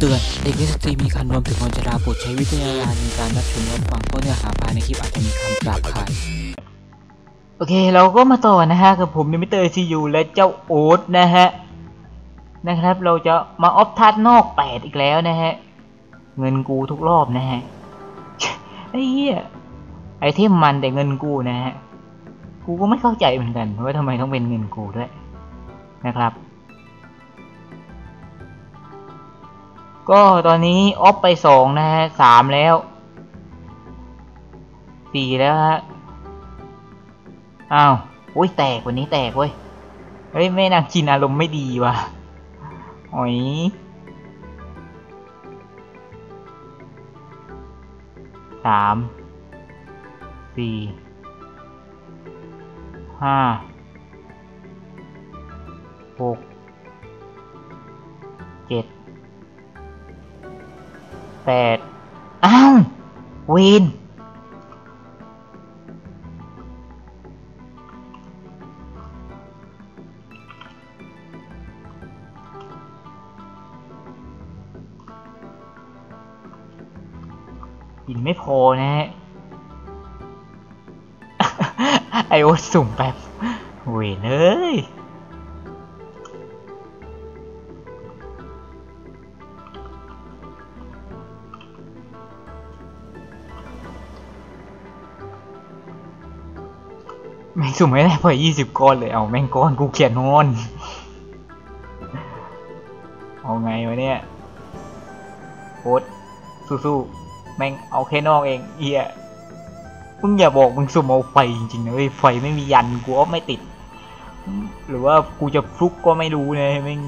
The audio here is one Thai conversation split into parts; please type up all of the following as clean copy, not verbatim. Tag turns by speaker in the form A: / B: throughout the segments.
A: ตือนเด็กนิสตรีมีคันรวมถึงคนชราโปรดใช้วิจารณญาณในการรับชมรับฟังเพราะเนื้อหาภายในคลิปอาจจะมีคำหยาบคายโอเคเราก็มาต่อนะฮะกับผมมิสเตอร์ซียูและเจ้าโอ๊ตนะครับเราจะมาออฟทัดนอก8อีกแล้วนะฮะเงินกูทุกรอบนะฮะไอ้เหี้ยไอเทมมันแต่เงินกูนะฮะกูก็ไม่เข้าใจเหมือนกันว่าทำไมต้องเป็นเงินกูด้วยนะครับก็ตอนนี้ออฟไป2นะฮะ3แล้ว4แล้วฮะอ้าวอุ้ยแตกวันนี้แตกเว้ยเฮ้ยแม่นางจินอารมณ์ไม่ดีว่ะโอ้ย3 4 5 6 7 8อ้าวเวนยินไม่พอนะฮะ ไอโอสุ่มแป๊บเวนเอ้ยแม่งสุ่มไม่ได้พอ20 ก้อนเลยเอาแม่งก้อนกูเขียนงอนเอาไงวะเนี่ยโคตรสู้ๆแม่งเอาแค่นอกเองเอียมึงอย่าบอกมึงสุ่มเอาไฟจริงๆนะเว้ยไฟไม่มียันกูก็ไม่ติดหรือว่ากูจะฟลุกก็ไม่รู้นะแม่ง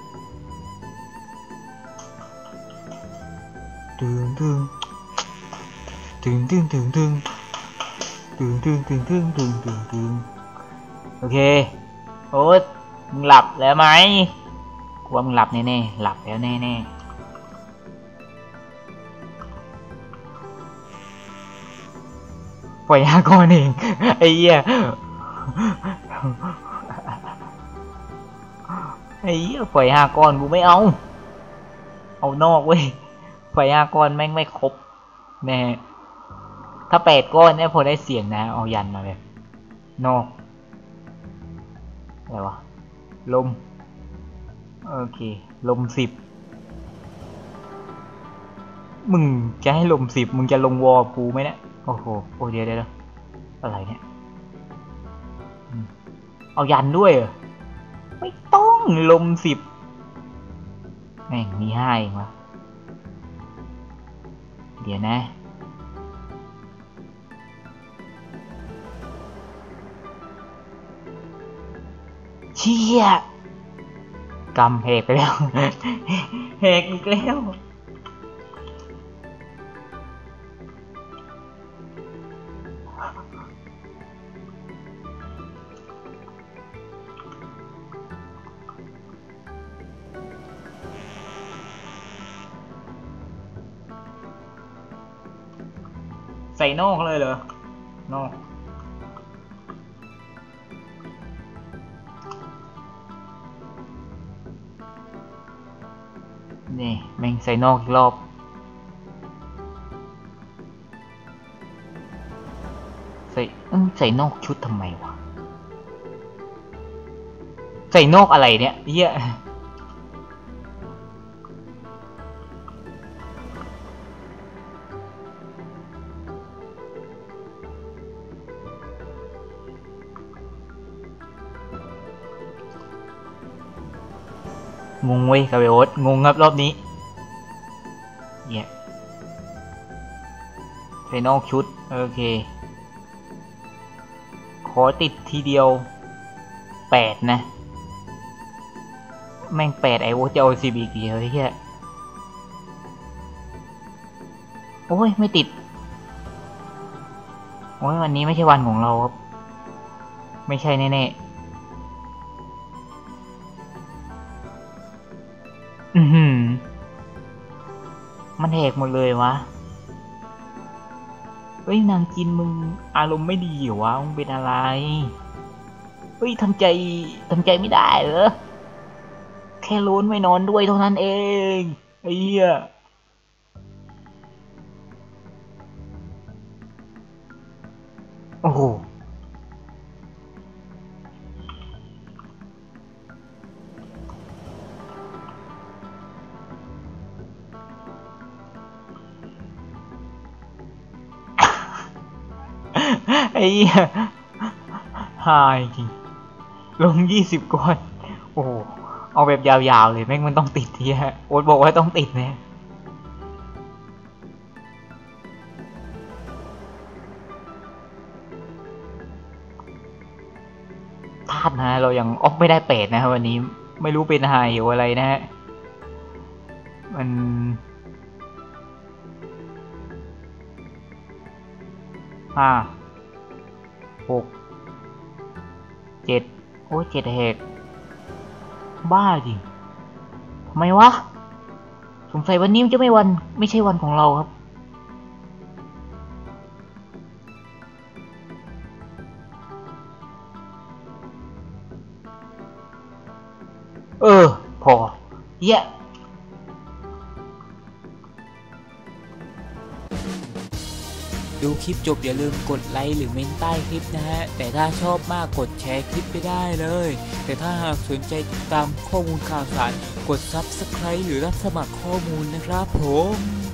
A: ตึงโอเคโอ๊ตมึงหลับแล้วไหมกูว่ามึงหลับแน่ๆหลับแล้วแน่ๆปล่อย5 ก้อนเองไอ้เหี้ยปล่อย5 ก้อนกูไม่เอานอกเว้ยปล่อย5 ก้อนแม่งไม่ครบแน่ถ้า8 ก้อนเนี่ยพอได้เสียงนะเอายันมาแบบนอกอะไรวะลมโอเคลม10มึงจะให้ลม10มึงจะลงวอลกูไหมเนี่ยโอ้โหโอ้เดี๋ยวอะไรเนี่ยเอายันด้วยเหรอไม่ต้องลม10แม่งมี5เองวะเดี๋ยวนะเชี่ยกำแหกไปแล้วแหกอีกแล้วใส่นอกเลยเหรอนอกนี่แม่งใส่นอกอีกรอบใส่นอกชุดทำไมวะใส่นอกอะไรเนี่ยเหี้ยงงเว้ยคาเบโอ๊ตงงครับรอบนี้เนี่ยใส่นอกชุดโอเคขอติดทีเดียว8นะแม่ง8ไอโอจะเอา10อีกเฮ้ยโอ้ยไม่ติดโอ้ยวันนี้ไม่ใช่วันของเราครับไม่ใช่แน่ๆมันแหกหมดเลยวะเฮ้ยนางจินมึงอารมณ์ไม่ดีเหรอวะมึงเป็นอะไรเฮ้ยทำใจไม่ได้เหรอแค่ลุ้นไม่นอนด้วยเท่านั้นเองไอ้เหี้ยโอ้โหไอ้เหี้ยหายจริงลง20 ก้อนโอ้โหเอาแบบยาวๆเลยแม่งมันต้องติดทีฮะโอ๊ตบอกว่าต้องติดเนี่ยพลาดนะเรายังออฟไม่ได้เป็ดนะครับวันนี้ไม่รู้เป็นไฮหรืออะไรนะฮะมัน5 6 7โอ้ย7แหกบ้าจริงทำไมวะสงสัยวันนี้มันจะไม่ใช่วันของเราครับพอเยอะดูคลิปจบอย่าลืมกดไลค์หรือเมนใต้คลิปนะฮะแต่ถ้าชอบมากกดแชร์คลิปไปได้เลยแต่ถ้าหากสนใจติดตามข้อมูลข่าวสารกด Subscribe หรือรับสมัครข้อมูลนะครับผม